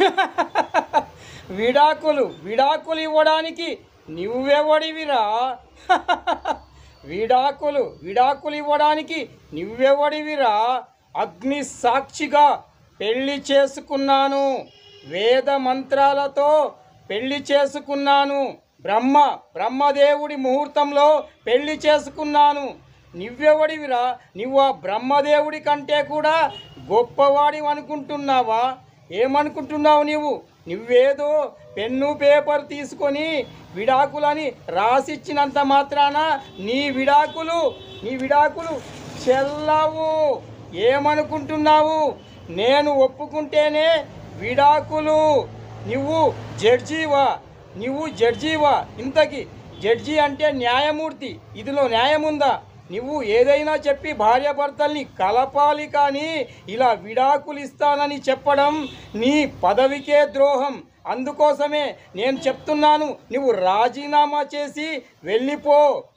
విడాకులు ఇవ్వడానికి నువ్వెవడివిరా? విడాకులు ఇవ్వడానికి నువ్వెవడివిరా? అగ్ని సాక్షిగా పెళ్లి చేసుకున్నాను, వేద మంత్రాలతో పెళ్లి చేసుకున్నాను, బ్రహ్మదేవుడి ముహూర్తంలో పెళ్లి చేసుకున్నాను. నువ్వెవడివిరా? నువ్వు ఆ బ్రహ్మదేవుడి కంటే కూడా గొప్పవాడి అనుకుంటున్నావా? ఏమనుకుంటున్నావు నువ్వేదో పెన్ను పేపర్ తీసుకొని విడాకులని రాసిచ్చినంత మాత్రాన నీ విడాకులు చెల్లవు. ఏమనుకుంటున్నావు? నేను ఒప్పుకుంటేనే విడాకులు. నువ్వు జడ్జివా? ఇంతకి జడ్జి అంటే న్యాయమూర్తి. ఇదిలో న్యాయం ఉందా? నువ్వు ఏదైనా చెప్పి భార్యాభర్తల్ని కలపాలి, కానీ ఇలా విడాకులు ఇస్తానని చెప్పడం నీ పదవికే ద్రోహం. అందుకోసమే నేను చెప్తున్నాను, నువ్వు రాజీనామా చేసి వెళ్ళిపో.